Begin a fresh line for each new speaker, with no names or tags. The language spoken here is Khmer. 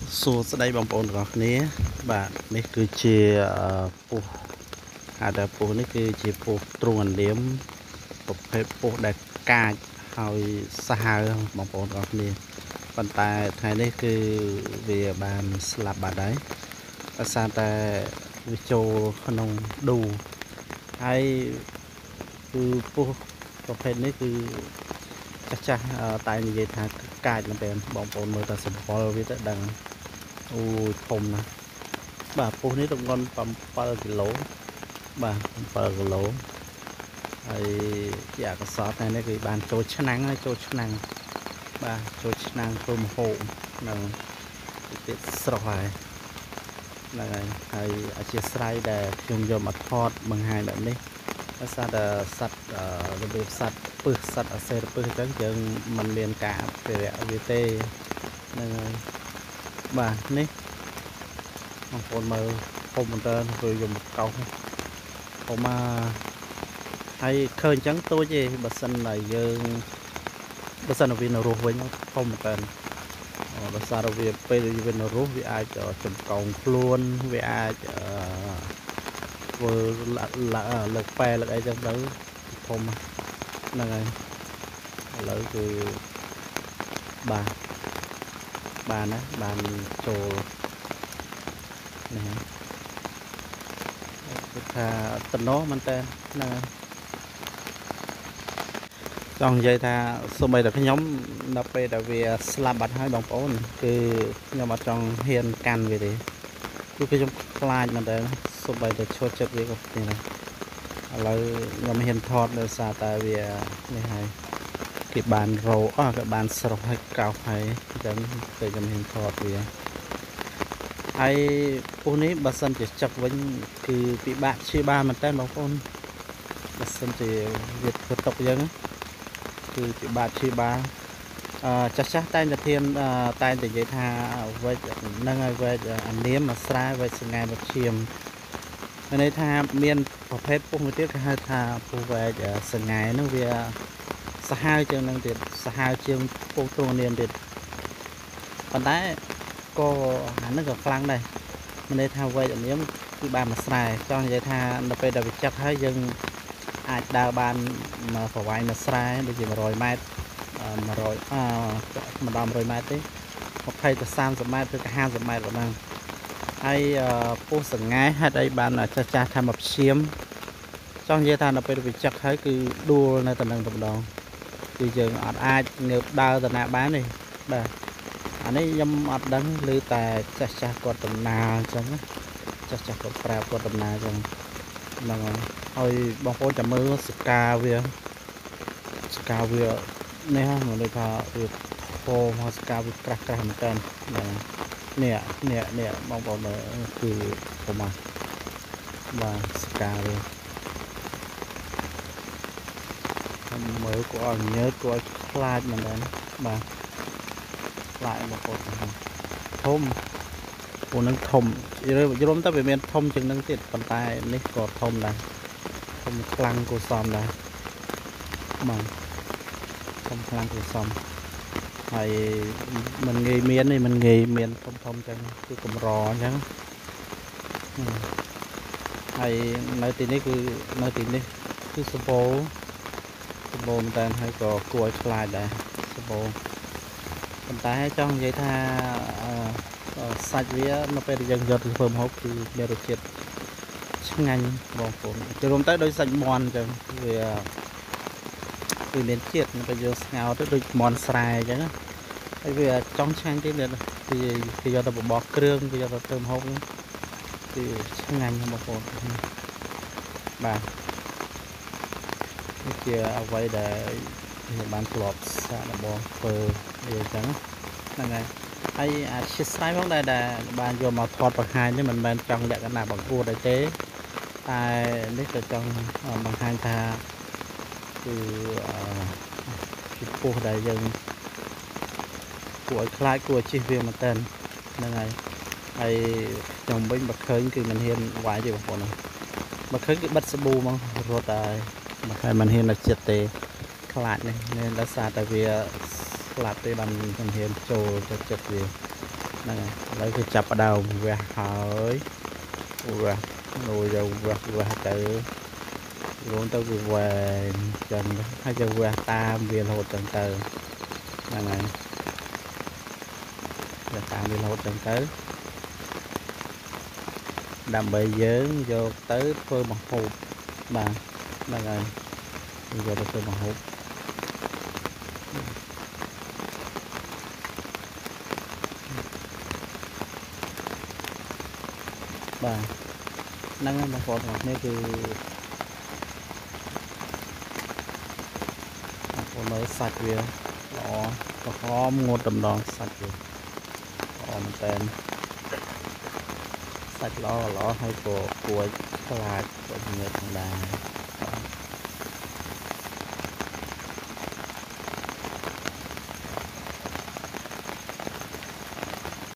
số đây bằng bồn gọt ní bạn này cứ chiaปูadaปูនេះគឺជាปูទ្រង់អណ្ដៀមប្រភេទปูដែលកាចហើយសាហាវបងប្អូនអរគ្នាប៉ុន្តែថ្ងៃនេះគឺវាបានស្លាប់បាត់ហើយដោយសារតែវាចូលក្នុងឌូហើយគឺปูប្រភេទនេះគឺចាស់តែនិយាយថាកាចមែនទែនបងប្អូនមើលតែសម្គាល់វាទៅដឹងអូធំណាស់បាទពូនេះទម្ងន់7គីឡូបាទ7គីឡូហើយជាអកសរថ្ងៃនេះគឺបានចូលឆ្នាំងហើយចូលឆ្នាំងបាទចូលឆ្នាំងធ្វើម្ហូបនឹងទៀតស្រស់ហើយហ្នឹងហើយអធិស្ឋានដែលខ្ញុំយកមកថតបង្ហាញបែបនេះដោយសារតែសត្វរបៀបសត្វពឹសសត្វអសេរពឹសអញ្ចឹងយើងមិនមានការអភិរក្សវាទេហ្នឹងហើយបាទនេះបងប្អូនមើលធំមែនតើគឺយកមកកោសហូបមកហើយឃើញអញ្ចឹងទូចទេបើសិនតែយើងបើសិនវានៅរស់វិញធំមែនតើដោយសារវាពេលវានៅរស់វាអាចចំកោងខ្លួនវាអាចធ្វើលើកប៉ែលើកអីចឹងទៅធំហ្នឹងហើយឥឡូវគឺបានណាបានចូលនេះគឺថាតំណមែនតើហ្នឹងចង់និយាយថាសូម្បីតែខ្ញុំដល់ពេលដែលវាស្លាប់បាត់ហើយបងប្អូនគឺខ្ញុំអត់ចង់ហ៊ានកាន់វាទេគឺខ្ញុំខ្លាចមែនតើសូម្បីតែឈួតចិត្តវាក៏ទេណាឥឡូវខ្ញុំហ៊ានថតដោយសារតែវានេះហើយគេបានរោគេបានស្រស់ហើយកោសហើយអញ្ចឹងគឺខ្ញុំហ៊ានថតវាហើយពូនេះបើសិនជាចឹកវិញគឺពិបាកព្យាបាលមែនតើបងប្អូនបើសិនជាវាធ្វើຕົកអញ្ចឹងគឺពិបាកព្យាបាលចាស់តែងតែធានតែងតែនិយាយថាវេចហ្នឹងហើយវេចអានាមអាស្រែវេចសង្ហែមកឈាមមានន័យថាមានប្រភេទពុះមួយទៀតគេហៅថាពុះវេចសង្ហែហ្នឹងវាសាហាវជាងហ្នឹងទៀតសាហាវជាងពុះទ្រង់នាមទៀតប៉ុន្តែក៏អាហ្នឹងក៏ខ្លាំងដែរមានន័យថាវេចអានាមគឺបានមួយស្រែចង់និយាយថានៅពេលដែលវាចឹកហើយយើងអាចដើរបានប្រវែងមួយស្រែដូចជា100ម៉ែត្រមិនដល់100ម៉ែត្រទេ20ទៅ30ម៉ែត្រឬក៏50ម៉ែត្រប៉ុណ្ណឹងហើយពោះសង្ហែហេតុអីបានចាស់ថាមកព្យាមចង់និយាយថានៅពេលវាចឹកហើយគឺដួលនៅតំណឹងម្ដងគឺយើងអត់អាចងើបដើរទៅណាបានទេបាទអានេះខ្ញុំអត់ដឹងឮតែចាស់គាត់ដំណើរអញ្ចឹងណាចាស់គាត់ប្រាប់គាត់ដំណើរអញ្ចឹងហ្នឹងហើយបងប្អូនចាំមើលសកាវានេះហ្នឹងនិយាយថាវាធំមកសកាវាក្រាស់មែនតើនេះបងប្អូនមើលគឺធំមកបាទសកាវាមើលគាត់ឲ្យញើសគាត់ខ្លាចមែនតើបាទខ្លាចបងប្អូនធំពូនឹងធំយល់ទៅវាមានធំជាងនឹងទៀតប៉ុន្តែនេះក៏ធំដែរធំខ្លាំងគួរសមដែរបាទធំខ្លាំងគួរសមហើយมันងាយមាននេះมันងាយមានធំអញ្ចឹងគឺកម្រអញ្ចឹងហើយនៅទីនេះគឺសម្បូរមែនតើហើយក៏គួរឲ្យខ្លាចដែរសម្បូរប៉ុន្តែចង់និយាយថាសាច់វានៅពេលយើងយកទៅធ្វើម្ហូបគឺមានរសជាតិឆ្ងាញ់បងប្អូនជារួមទៅដោយសាច់មាន់អញ្ចឹងវាគឺមានជាតិនៅពេលយើងស្ងោរទៅដូចមាន់ស្រែអញ្ចឹងហើយវាចង់ឆ្ងាញ់ទៀតគេយកទៅបបរគ្រឿងគេយកទៅធ្វើម្ហូបគឺឆ្ងាញ់បងប្អូនបាទនេះជាអ្វីដែលខ្ញុំបានធ្លាប់សាកល្បងធ្វើអញ្ចឹងហ្នឹងហើយអធិស្ឋានផងដែលបានយកមកថតបង្ហាញនេះមិនមែនចង់លក្ខណៈបង្អួតអីទេតែនេះក៏ចង់បង្ហាញថាគឺពោះដែលយើងគួរឲ្យខ្លាចគួរឲ្យជិះវាមែនតើហ្នឹងហើយខ្ញុំវិញបើឃើញគឺមិនហ៊ានវាយទេបងប្អូនបើឃើញគឺបិទសាប៊ូហ្មងរត់ហើយមិនហ៊ានឲ្យចិត្តទេខ្លាចនេះដោយសារតែវាស្លាប់ទេបានមិនហ៊ានចូលទៅចិត្តវា này lấy cái chập ở đầu về hỏi về rồi rồi về từ luôn tới về chân hay cho về tam viên hột chân từ này về tam viên hột chân tới đầm bầy dớn vô tới phơi bằng hộp mà này bây giờ tôi phơi bằng hộp bà năng mà phọt hoặc này thì còn mới sạch về đó có khóm ngô tầm đòn sạch rồi còn tên sạch lo hay của là của người thằng đà